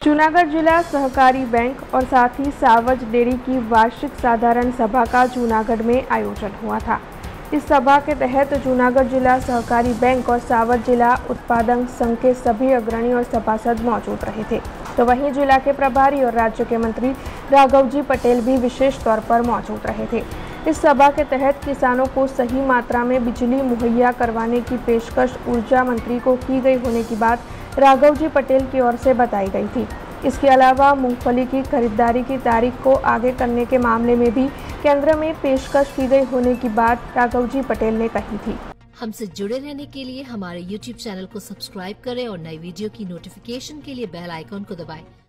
जूनागढ़ जिला सहकारी बैंक और साथ ही सावज डेयरी की वार्षिक साधारण सभा का जूनागढ़ में आयोजन हुआ था। इस सभा के तहत जूनागढ़ जिला सहकारी बैंक और सावज जिला उत्पादक संघ के सभी अग्रणी और सभासद मौजूद रहे थे। तो वहीं जिला के प्रभारी और राज्य के मंत्री राघवजी पटेल भी विशेष तौर पर मौजूद रहे थे। इस सभा के तहत किसानों को सही मात्रा में बिजली मुहैया करवाने की पेशकश ऊर्जा मंत्री को की गई होने की बात राघवजी पटेल की ओर से बताई गई थी। इसके अलावा मूंगफली की खरीदारी की तारीख को आगे करने के मामले में भी केंद्र में पेशकश की गई होने की बात राघवजी पटेल ने कही थी। हमसे जुड़े रहने के लिए हमारे YouTube चैनल को सब्सक्राइब करें और नई वीडियो की नोटिफिकेशन के लिए बेल आइकॉन को दबाएं।